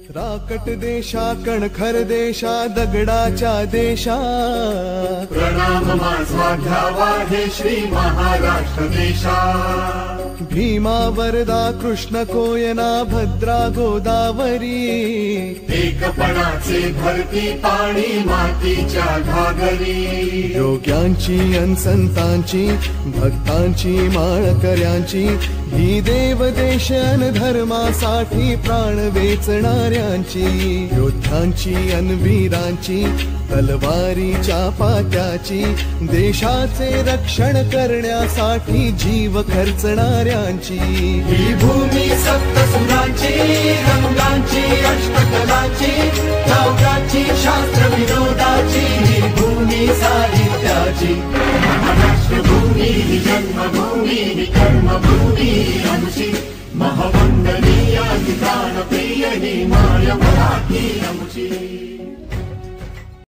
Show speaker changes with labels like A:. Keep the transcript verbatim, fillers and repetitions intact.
A: राकट देशा कणखर देशा दगडाच्या देशा
B: प्रणाम माझा घ्यावा हे श्री महाराष्ट्र देशा।
A: भीमा वरदा कृष्ण कोयना भद्रा गोदावरी
B: एकपणाचे भरती पाणी मातीच्या घागरी।
A: योग्यांची अन संतांची भक्तांची माळकऱ्यांची ही देव देश अन धर्मासाठी प्राण वेचणाऱ्यांची योद्ध्यांची अन वीरांची तलवारीच्या पात्याची देशाचे रक्षण करण्यासाठी जीव खर्चणाऱ्यांची
B: ही भूमी सप्तसुरांची रंगांची अष्टकलांची काव्याची शास्त्र विनोदाची ही भूमी साहित्याची। महाराष्ट्र भूमी ही जन्मभूमी ही कर्मभूमी आमची महावंदनीय ही प्राणप्रिय ही माय मराठी आमची।